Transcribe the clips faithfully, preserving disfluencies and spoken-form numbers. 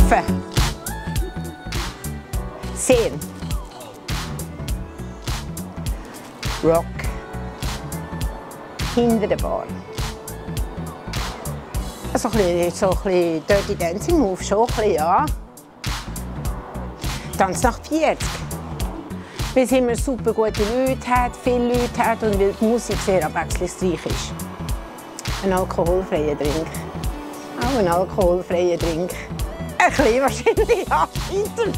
Hüpfen. Sehen. Rock. Hinter der Bar. So ein bisschen, so ein bisschen Dirty Dancing Move, schon ein bisschen, ja. Tanznacht vierzig. Weil es immer super gute Leute hat, viele Leute hat und weil die Musik sehr abwechslungsreich ist. Ein alkoholfreier Drink. Auch ein alkoholfreier Drink. Ein bisschen wahrscheinlich, ja, weiter.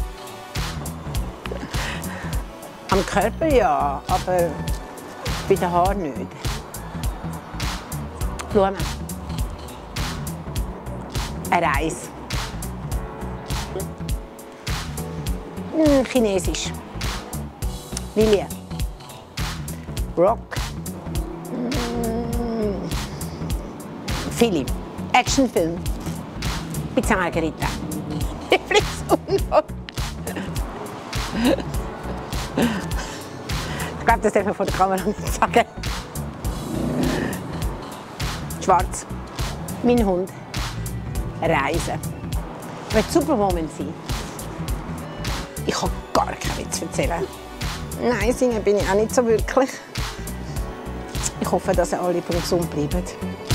Am Körper ja, aber bei den Haaren nicht. Blumen. Eine Reise. Hm, Chinesisch. Lilie. Rock. Mm. Film. Actionfilm. Pizza Margherita. Ich glaube, das darf man vor der Kamera nicht sagen. Schwarz. Mein Hund. Reisen. Wird ein super Moment sein. Ich kann gar keinen Witz erzählen. Nein, singen bin ich auch nicht so wirklich. Ich hoffe, dass ihr alle gesund bleiben.